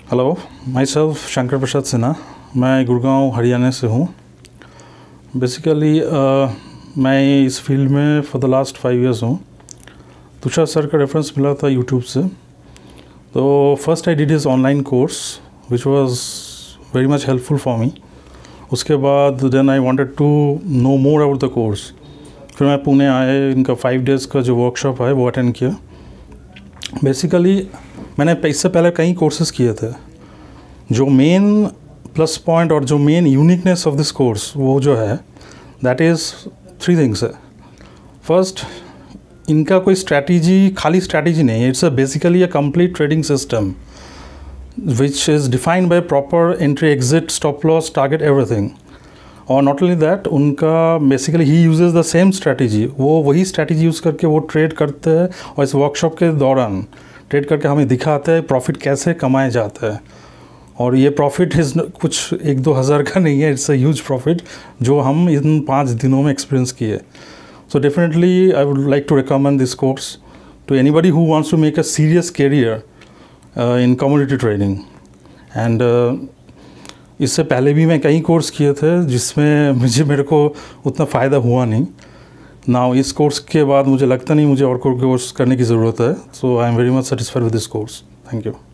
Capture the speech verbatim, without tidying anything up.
Hello, myself Shankar Prasad Sinha. मैं गुड़गांव हरियाणा से हूँ। बेसिकली uh, मैं इस फील्ड में for the last five years हूँ। तुषार सर का रेफरेंस मिला था यूट्यूब से। तो first I did his online course which was very much helpful for me. उसके बाद then I wanted to know more about the course. फिर मैं पुणे आए, इनका फाइव डेज़ का जो वर्कशॉप है वो अटेंड किया। बेसिकली मैंने इससे पहले कई कोर्सेज़ किए थे। जो मेन प्लस पॉइंट और जो main uniqueness of this course वो जो है दैट इज़ थ्री थिंग्स है। फर्स्ट, इनका कोई स्ट्रैटेजी खाली स्ट्रैटेजी नहीं है। It's a basically a complete trading system which is defined by proper entry exit stop loss target everything. और नॉट ओनली दैट, उनका बेसिकली ही यूजेस द सेम स्ट्रैटेजी। वो वही स्ट्रैटेजी यूज़ करके वो ट्रेड करते हैं और इस वर्कशॉप के दौरान ट्रेड करके हमें दिखाते हैं प्रॉफिट कैसे कमाए जाते हैं। और ये प्रॉफिट इज़ कुछ एक दो हज़ार का नहीं है, इट्स अ ह्यूज प्रॉफिट जो हम इन पाँच दिनों में एक्सपीरियंस किए। So definitely I would like to recommend this course to anybody who wants to make a serious career in commodity trading. And इससे पहले भी मैं कई कोर्स किए थे जिसमें मुझे मेरे को उतना फ़ायदा हुआ नहीं। नाउ इस कोर्स के बाद मुझे लगता नहीं मुझे और कोई कोर्स करने की ज़रूरत है। So I am very much satisfied with this course. Thank you.